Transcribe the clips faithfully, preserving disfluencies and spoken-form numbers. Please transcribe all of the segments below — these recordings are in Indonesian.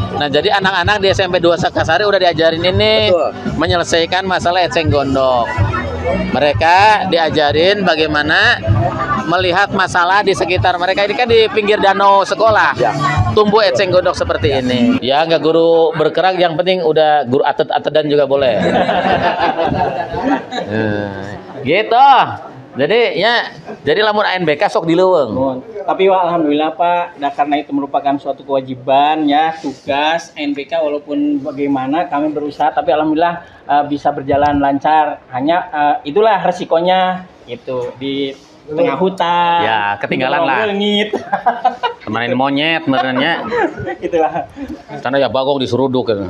Nah, jadi anak-anak di S M P dua Sakasari udah diajarin ini. Betul. Menyelesaikan masalah eceng gondok. Mereka diajarin bagaimana melihat masalah di sekitar mereka. Ini kan di pinggir danau sekolah. Ya. Tumbuh eceng gondok seperti ya. Ini. Ya, nggak guru bergerak, yang penting udah guru atet-atetan juga boleh. Nah, gitu. Jadi ya, jadi lamun A N B K sok dileuweung. Tapi alhamdulillah Pak, nah, karena itu merupakan suatu kewajiban ya, tugas A N B K, walaupun bagaimana kami berusaha, tapi alhamdulillah uh, bisa berjalan lancar. Hanya uh, itulah resikonya itu di tengah hutan. Ya, ketinggalan lah. Temanin monyet sebenarnya. Itulah. Karena ya bagong diseruduk gitu.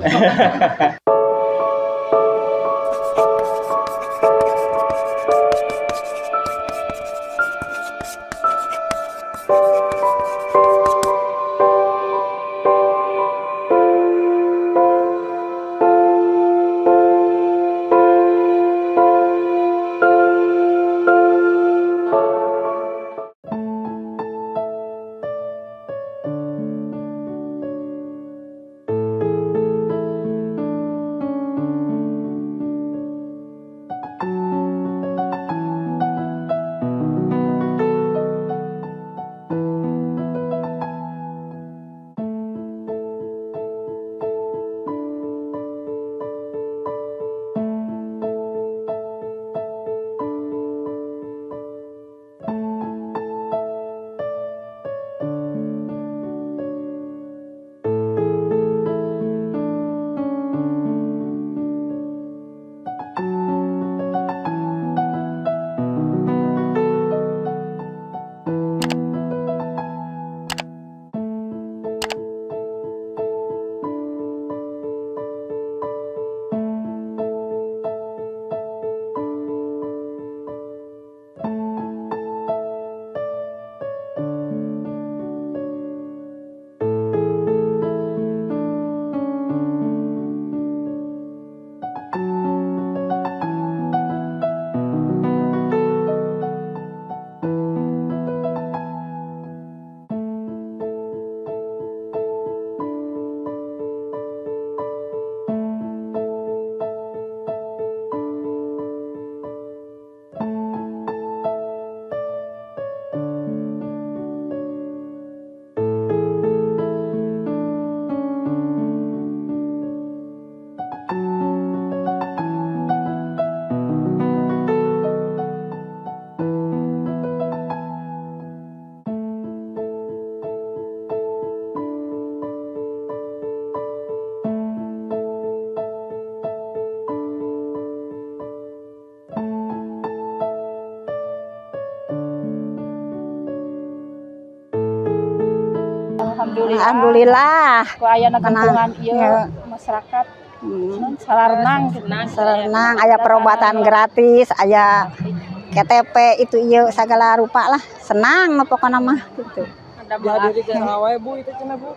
Alhamdulillah. Alhamdulillah. Ku aya lingkungan ieu masyarakat hmm. sarenang sarenang aya perobatan gratis, aya K T P itu ieu segala rupa lah. Senang mah pokona mah gitu. Ada diri ke awe Bu itu cenah Bu.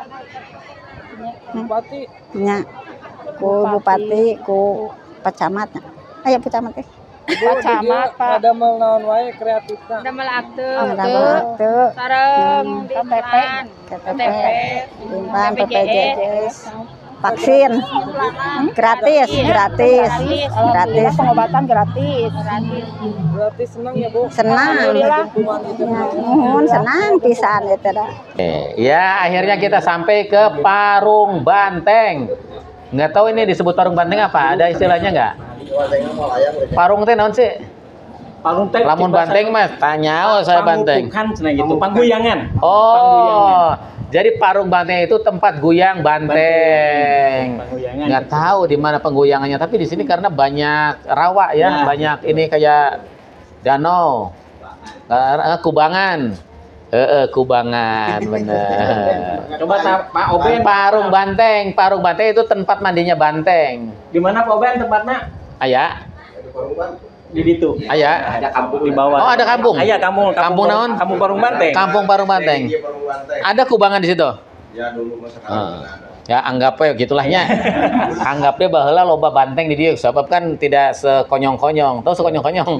Bupati. Nya. Ku bupati, ku pecamat. Aya pecamat teh. Pak Camat, Pak. Ada melawan wae kreatifna. Ada melakte. Ada melakte. Sareng K T P. K T P. Dimpan B P J S. Vaksin gratis, gratis, gratis. Pengobatan gratis. Gratis senang ya Bu. Senang. Mohon senang pisan itu dah. Ya, akhirnya kita sampai ke Parung Banteng. Nggak tahu ini disebut Parung Banteng apa? Ada istilahnya nggak? Parung teh naon sih? Parung teh lamun banteng mas, tanya oh saya banteng. Bukan cenah gitu, pangguyangan. Oh. Pangguyangan. Jadi Parung Banteng itu tempat guyang banteng. Pangguyangan. Nggak tahu di mana pengguyangannya, tapi di sini karena banyak rawa ya, nah. banyak ini kayak danau, uh, kubangan. Eh, kubangan, bener. Coba Pak Oben. Parung Banteng, Parung Banteng itu tempat mandinya banteng. Di mana Pak Oben tempatnya? Aya. Di situ. Aya. Ada kampung di bawah. Oh, ada kampung. Aya kampung. Kampung naon? Kampung Parung Banteng. Kampung Parung Banteng. Ada kubangan di situ. Ya dulu masa uh. Ya anggapnya gitulahnya. Anggapnya baheula loba banteng di dieu sebab kan tidak sekonyong-konyong. Tahu sekonyong-konyong.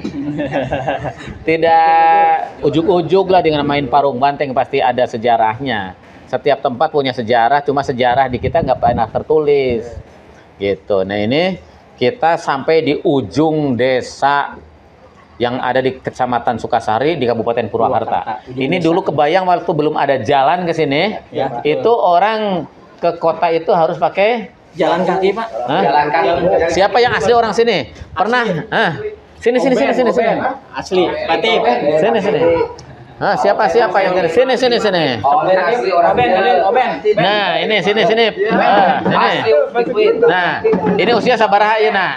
Tidak ujuk-ujuk lah dengan main parung banteng, pasti ada sejarahnya. setiap tempat punya sejarah, cuma sejarah di kita nggak pernah tertulis. Gitu. Nah ini kita sampai di ujung desa yang ada di Kecamatan Sukasari di Kabupaten Purwakarta. Ini dulu kebayang waktu belum ada jalan ke sini, Ya, itu orang ke kota itu harus pakai jalan kaki, Pak. Hah? Jalan kaki. Siapa yang asli orang sini? Pernah? Hah? Sini sini sini sini sini. Asli, Patip. Sini sini. Hah, siapa siapa yang dari sini sini sini. Oben, Oben, Oben. Nah, ini sini sini. Nah, sini. Nah, ini usia sabaraha ieu na?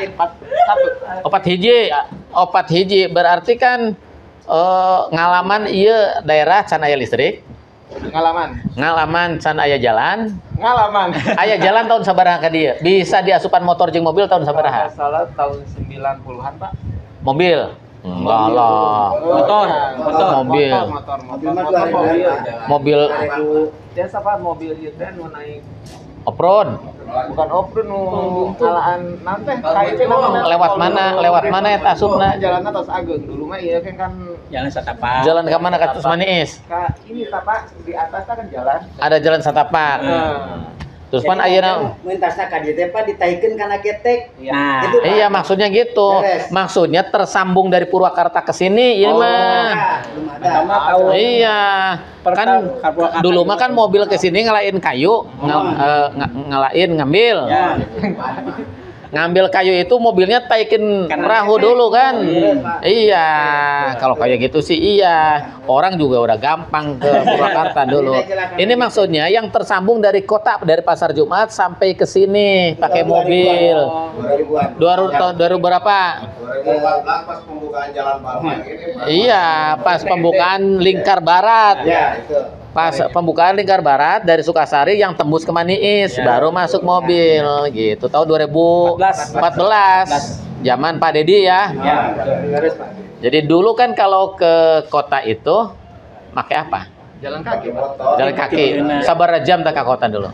Opat hiji. Opat hiji berarti kan eh, ngalaman ieu daerah can aya listrik. Ngalaman. Ngalaman can aya jalan. Ngalaman. Aya jalan tahun sabaraha ka dieu? Bisa diasupan motor jeung mobil tahun sabaraha? Salah tahun sembilan puluhan, Pak. Mobil. Enggak lah. Motor, motor. Mobil. Motor, motor, motor, mobil. Mobil Biasa Pak, mobil ieu teh nu naik off-road. bukan off-road nu alaan naon teh? Kae teh namanya. Lewat mana? Lewat mana eta asupna? Jalanna tos Ageng. Dulu mah ieu kan kan Jalan setapak. Jalan ke mana? Ke Maniis. ka ini Pak, di atas kan jalan. Ada jalan setapak. Terus pan ayeuna Mentasna ka dieu teh Pak ditahikeun kana ketek. Nah, Itu, Pak. iya maksudnya gitu. Beres. Maksudnya tersambung dari Purwakarta ke sini ini mah. Belum ada. pertama tahu Iya. Kan Purwakarta dulu mah kan mobil ke sini ngelain kayu, ng- eh, ng- ngelain ngambil. Ya. Ngambil kayu itu mobilnya taikin Kanan perahu kiri. dulu kan. Pak. Iya, kalau kayak gitu sih iya. Orang juga udah gampang ke Purwakarta dulu. Ini maksudnya yang tersambung dari kota, dari Pasar Jumat sampai ke sini pakai mobil. dua ribuan. Dua ribu tahun dua ribu berapa? dua ribu empat belas pas pembukaan jalan Parman ini Pak. Iya, pas pembukaan Lingkar Barat. Ya, itu. Pas pembukaan Lingkar Barat dari Sukasari yang tembus ke Maniis, baru masuk mobil gitu. Tahun dua ribu empat belas. Zaman Pak Dedi ya. Ya. Beres, Pak. Jadi dulu kan kalau ke kota itu pakai apa? Jalan kaki, Pak. Jalan kaki. Sabar jam tak ke kota dulu.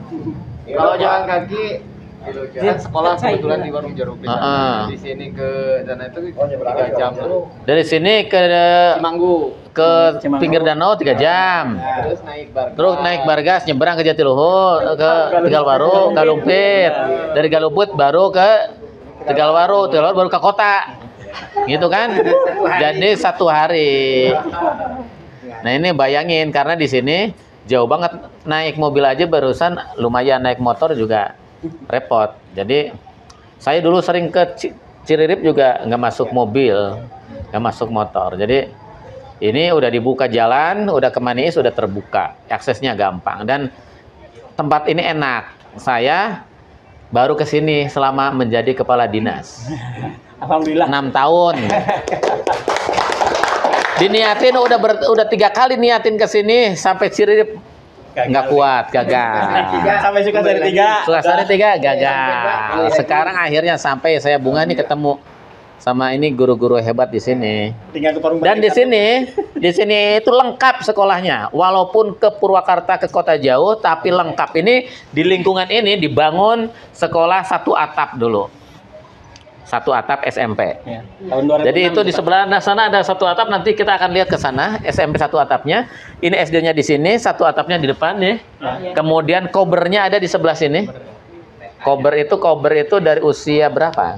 Kalau jalan kaki kan sekolah kebetulan di Warung Jeruk Pisang. Heeh. Di sini ke sana itu tiga jam dulu. Dari sini ke Cimanggu. ke pinggir danau tiga jam. Terus naik bar. Terus naik Bargas nyebrang ke Jatiluhur, ke Tegalwaru, Galumpit. Dari Galumpit baru ke Tegalwaru, Tegalwaru baru ke kota. Gitu kan? Jadi satu hari. Nah, ini bayangin karena di sini jauh banget, naik mobil aja barusan lumayan, naik motor juga repot. Jadi saya dulu sering ke Ci- Ciririp juga nggak masuk mobil, nggak masuk motor. Jadi ini udah dibuka jalan, udah ke Maniis udah terbuka, aksesnya gampang dan tempat ini enak. Saya baru ke sini selama menjadi kepala dinas Alhamdulillah. enam tahun. Diniatin udah ber, udah tiga kali niatin ke sini sampai Ciririp nggak kuat, gagal. Sampai Sukasari tiga. Sukasari tiga gagal. Sekarang akhirnya sampai saya Bunga nih ketemu sama ini guru-guru hebat di sini. Tinggal ke Parung Dan di Balik. sini, di sini itu lengkap sekolahnya. Walaupun ke Purwakarta ke kota jauh, tapi lengkap. Ini di lingkungan ini dibangun sekolah satu atap dulu. Satu atap S M P. Ya. Tahun dua ribu enam Jadi itu di Pak. sebelah sana ada satu atap, nanti kita akan lihat ke sana S M P satu atapnya. Ini S D-nya di sini, satu atapnya di depan nih. Kemudian kobernya ada di sebelah sini. Kober itu kober itu dari usia berapa?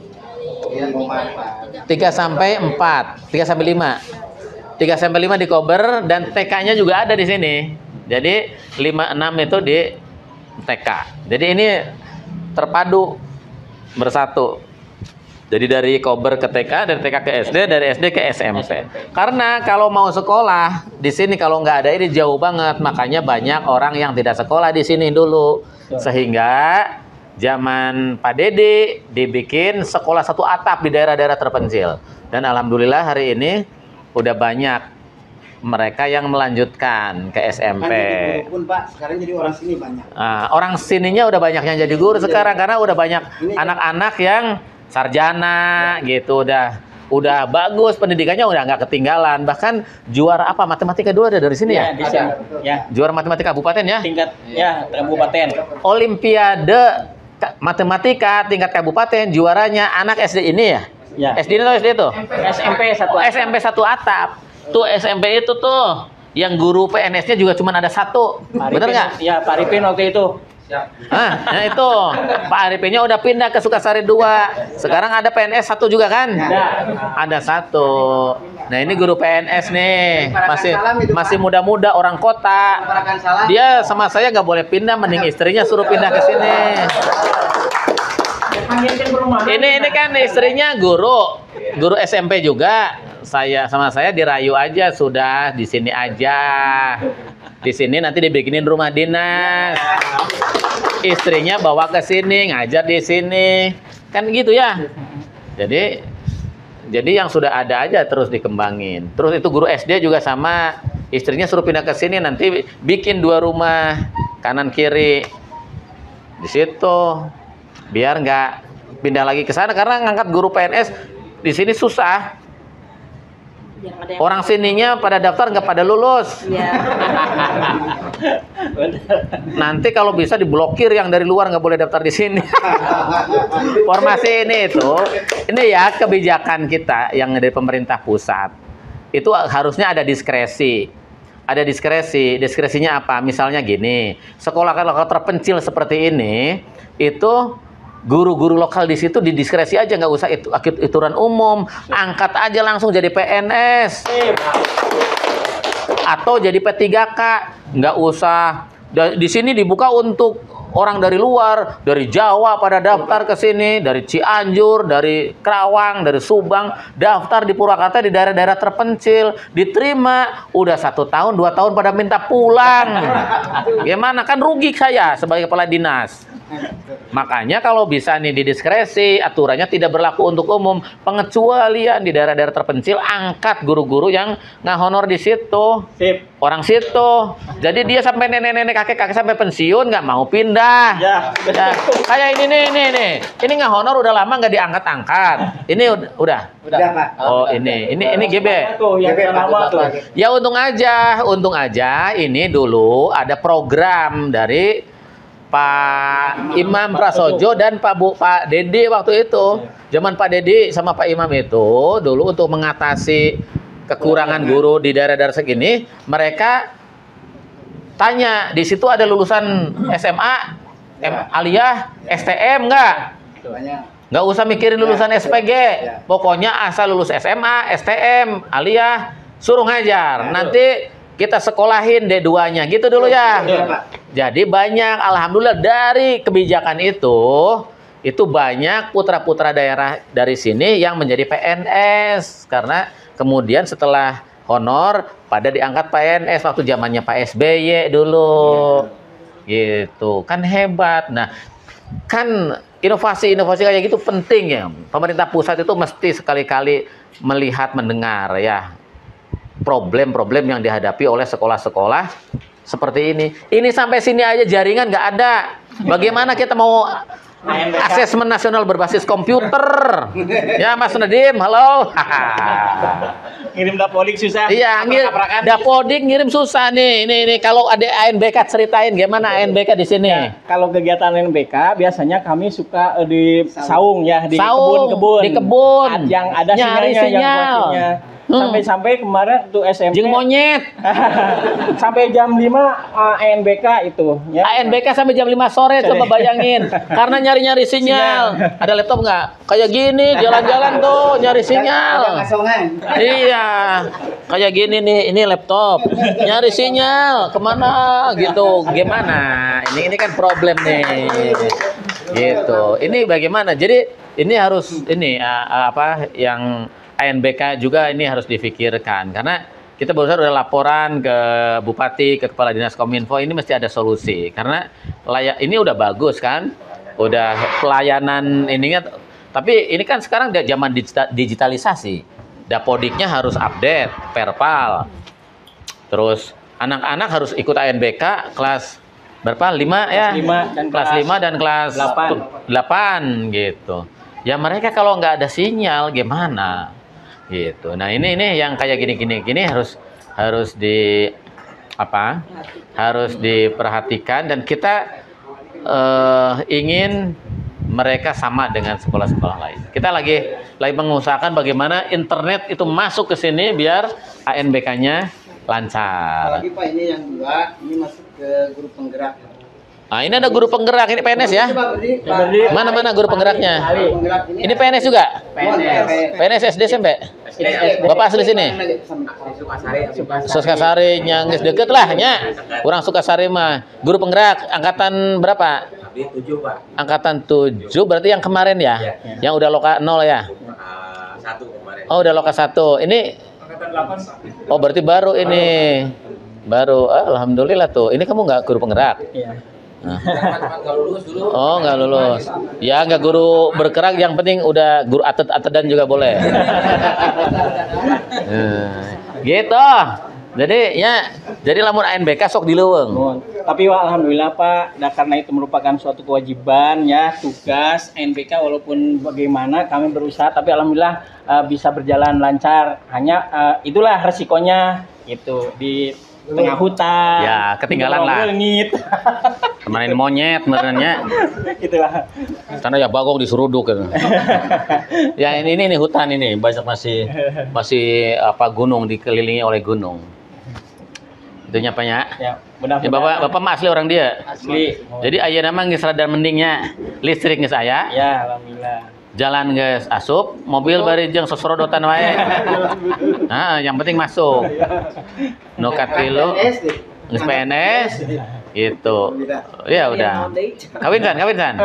tiga sampai empat, tiga sampai lima. tiga sampai lima di kober dan T K-nya juga ada di sini. Jadi lima enam itu di T K. Jadi ini terpadu bersatu. Jadi dari kober ke T K, dari T K ke S D, dari S D ke S M P. Karena kalau mau sekolah di sini kalau nggak ada ini jauh banget, makanya banyak orang yang tidak sekolah di sini dulu. Sehingga zaman Pak Dedi dibikin sekolah satu atap di daerah-daerah terpencil. Dan alhamdulillah hari ini udah banyak mereka yang melanjutkan ke S M P. Kan jadi guru pun Pak, sekarang jadi orang sini banyak. Nah, orang sininya udah banyak yang jadi guru sekarang karena udah banyak anak-anak yang sarjana gitu, udah udah bagus pendidikannya, udah nggak ketinggalan. Bahkan juara apa matematika dulu ada dari sini ya? Ya, di sini. Ya. Juara matematika kabupaten ya? Tingkat ya kabupaten. Olimpiade ka- matematika tingkat kabupaten juaranya anak S D ini ya? Ya. S D ini atau S D itu? S M P satu. Oh, S M P satu atap. Tuh S M P itu tuh yang guru P N S-nya juga cuma ada satu. Pak Bener Arifin, nggak? Ya, Pak Arifin waktu itu. Ah, nah itu Pak Arifin-nya udah pindah ke Sukasari dua. Sekarang ada P N S satu juga kan? Ada. Ada satu. Nah ini guru P N S nih, masih masih muda-muda orang kota. Dia sama saya nggak boleh pindah, mending istrinya suruh pindah ke sini. Ini ini kan istrinya guru, guru S M P juga. Saya sama saya dirayu aja, sudah di sini aja. Di sini nanti dibikinin rumah dinas. Istrinya bawa ke sini, ngajar di sini. Kan gitu ya. Jadi jadi yang sudah ada aja terus dikembangin. Terus itu guru S D juga sama, istrinya suruh pindah ke sini, nanti bikin dua rumah kanan kiri di situ, biar nggak pindah lagi ke sana karena ngangkat guru P N S di sini susah. Orang sininya pada daftar nggak pada lulus. Nanti kalau bisa diblokir yang dari luar nggak boleh daftar di sini. Formasi ini itu, ini ya kebijakan kita yang dari pemerintah pusat. Itu harusnya ada diskresi. Ada diskresi. Diskresinya apa? Misalnya gini, sekolah-sekolah terpencil seperti ini, itu guru-guru lokal di situ didiskresi aja, nggak usah itu aturan umum, angkat aja langsung jadi P N S atau jadi P tiga K, nggak usah di sini dibuka untuk orang dari luar, dari Jawa pada daftar ke sini, dari Cianjur, dari Kerawang, dari Subang, daftar di Purwakarta di daerah-daerah terpencil, diterima, udah satu tahun, dua tahun pada minta pulang. Gimana? Kan rugi saya sebagai kepala dinas. Makanya kalau bisa nih didiskresi, aturannya tidak berlaku untuk umum, pengecualian di daerah-daerah terpencil, angkat guru-guru yang nggak honor di situ. Sip. Orang situ. Jadi dia sampai nenek-nenek kakek-kakek sampai pensiun nggak mau pindah. Ya, Ya, kayak ini nih, nih, nih. Ini nggak honor udah lama nggak diangkat-angkat. Ini ud- udah. Udah, Pak. Oh ini, ini ini G B. Tuh, yang G B, Pak, lama udah, tuh. Pak. Ya untung aja, untung aja. Ini dulu ada program dari Pak Imam Prasojo dan Pak Bu Pak Dedi waktu itu. Zaman Pak Dedi sama Pak Imam itu dulu untuk mengatasi kekurangan guru di daerah-daerah segini, mereka tanya di situ ada lulusan S M A, M, aliyah, S T M nggak? Nggak usah mikirin lulusan S P G, pokoknya asal lulus S M A, S T M, aliyah, suruh ngajar. Nanti kita sekolahin D dua-nya gitu dulu ya. Jadi banyak, alhamdulillah dari kebijakan itu, itu banyak putra-putra daerah dari sini yang menjadi P N S. Karena kemudian setelah honor pada diangkat P N S waktu zamannya Pak S B Y dulu. Gitu, kan hebat. Nah, kan inovasi-inovasi kayak gitu penting ya. Pemerintah pusat itu mesti sekali-kali melihat, mendengar ya problem-problem yang dihadapi oleh sekolah-sekolah seperti ini. Ini sampai sini aja jaringan nggak ada. Bagaimana kita mau asesmen nasional berbasis komputer? Ya Mas Nadim, halo. Ngirim dapodik susah. Iya, ngir, dapodik ngirim susah nih. Ini ini kalau ada A N B K ceritain gimana A N B K di sini. Ya, kalau kegiatan A N B K biasanya kami suka eh, di saung ya, di Saung, kebun-kebun. di kebun. Ad- Yang ada Nyari sinyalnya, sinyal. yang kuncinya. Hmm. Sampai-sampai kemarin tuh S M P Jeng monyet. sampai jam lima A N B K itu ya. A N B K sampai jam lima sore, coba bayangin. Karena nyari-nyari sinyal. Ada laptop nggak? Kayak gini, jalan-jalan tuh, nyari sinyal. Iya, kayak gini nih, ini laptop. Nyari sinyal, kemana gitu, gimana? Ini ini kan problem nih. Gitu. Ini bagaimana? Jadi ini harus, ini uh, apa yang A N B K juga ini harus difikirkan karena kita barusan udah laporan ke Bupati, ke Kepala Dinas Kominfo, ini mesti ada solusi karena layak ini udah bagus kan, udah pelayanan ininya, tapi ini kan sekarang udah zaman digitalisasi, dapodiknya harus update, perpal, terus anak-anak harus ikut A N B K kelas berapa? lima ya? lima dan kelas kelas lima dan kelas delapan. delapan gitu. Ya mereka kalau nggak ada sinyal gimana? Gitu. Nah ini ini yang kayak gini-gini gini harus harus di apa? Harus diperhatikan dan kita uh, ingin mereka sama dengan sekolah-sekolah lain. Kita lagi lagi mengusahakan bagaimana internet itu masuk ke sini biar A N B K-nya lancar. Apalagi Pak ini yang dua, ini masuk ke guru penggerak. Ah, ini ada guru penggerak, ini P N S ya? Coba berdiri, Pak. Mana-mana guru penggeraknya? Guru penggerak Ini P N S juga? P N S. P N S S D S M P? Bapak asli sini? Sukasari, yang deket lah, nya. Kurang Sukasari mah. Guru penggerak, angkatan berapa? tujuh, Pak. Angkatan tujuh, berarti yang kemarin ya? Yang udah loka nol ya? Satu kemarin. Oh, udah loka satu. Ini? Oh, berarti baru ini. Baru, ah, alhamdulillah tuh. Ini kamu nggak guru penggerak? Iya. Nah. Oh, nggak lulus. Ya, nggak guru bergerak, yang penting udah guru atet-atedan juga boleh. Nah, gitu. Jadi ya, jadi lamun A N B K sok dileuweung. Oh, tapi Wak, alhamdulillah Pak, nah, karena itu merupakan suatu kewajiban ya, tugas A N B K walaupun bagaimana kami berusaha, tapi alhamdulillah uh, bisa berjalan lancar. Hanya uh, itulah resikonya gitu di tengah hutan. Ya, ketinggalan lah. Lengit. Kemarin monyet sebenarnya. Gitulah. Karena ya bagong diseruduk gitu. Ya ini ini nih hutan ini banyak masih masih apa gunung dikelilingi oleh gunung. Itu nyapanya. Ya, benar. Ya, Bapak Bapak mah asli orang dia. Asli. Jadi aya nama geus rada mendingnya. Listrik geus aya. Ya, alhamdulillah. Jalan geus asup, mobil bari jeung sosorodotan wae. Nah, yang penting masuk. Nu katilu geus P N S gitu. Ya udah. Kawin kan, kawin kan.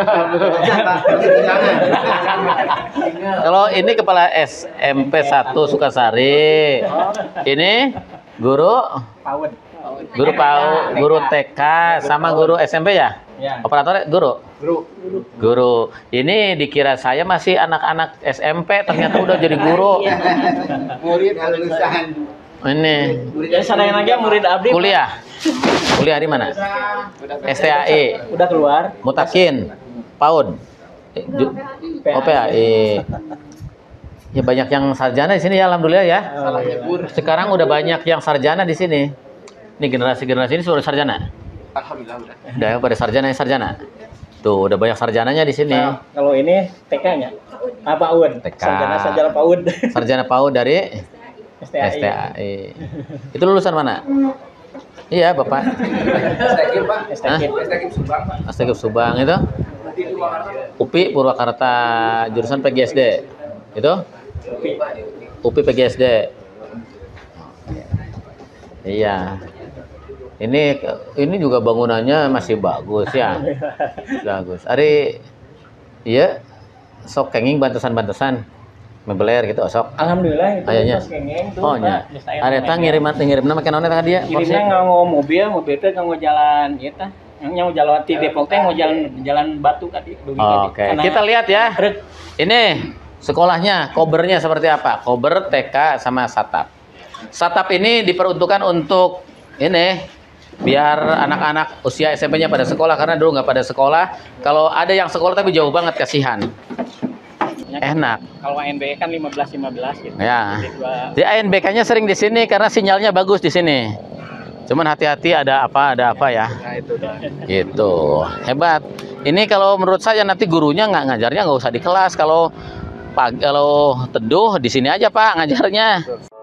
Kalau ini kepala S M P satu Sukasari. Ini guru Paud. guru P A U, guru T K sama guru S M P ya? Ya. Operator guru? Guru. Guru. Ini dikira saya masih anak-anak S M P, ternyata udah jadi guru. Murid lulusan. Ini Jadi sadaya lagi murid abdi Pak. kuliah. Kuliah di mana? S T A I, Udah keluar. Mutakin, PAUD. Eh, ju- Oh, P A I. Ya banyak yang sarjana di sini ya, alhamdulillah ya. Sekarang udah banyak yang sarjana di sini. Ini generasi-generasi ini sudah sarjana. Alhamdulillah udah. Udah pada sarjana yang sarjana. Tuh, udah banyak sarjananya di sini. Nah, kalau ini T K-nya apa U N? T K. Sarjana sarjana PAUD. Sarjana PAUD dari S T A I. S T A I. Itu lulusan mana? Iya, Bapak. S T A I. Astagfirullah Subang itu. U P I Purwakarta, jurusan P G S D. Itu? U P I P G S D. Iya. Ini ini juga bangunannya masih bagus ya. Bagus. Ari iya sok kenging bantesan-bantesan mebeler gitu sok. Alhamdulillah itu Ayahnya. pas kengeng tuh. Oh nya. Ari tah ngirim ngirimna make naon tah dia? Kirimnya nganggo mobil, mobil teh nganggo jalan ieu tah. Yang jalan di Depok teh nganggo jalan jalan batu tadi. Oke, kita lihat ya. Ini sekolahnya, kobernya seperti apa? Kober, T K, sama Satap. Satap ini diperuntukkan untuk ini biar anak-anak usia S M P-nya pada sekolah, karena dulu nggak pada sekolah. Kalau ada yang sekolah tapi jauh banget, kasihan. Enak. Kalau A N B kan lima belas lima belas gitu. Ya. Jadi dua- Di A N B K-nya sering di sini karena sinyalnya bagus di sini. Cuman hati-hati ada apa, ada apa ya. Gitu. Hebat. Ini kalau menurut saya nanti gurunya nggak ngajarnya nggak usah di kelas. Kalau pagi, kalau teduh di sini aja Pak ngajarnya.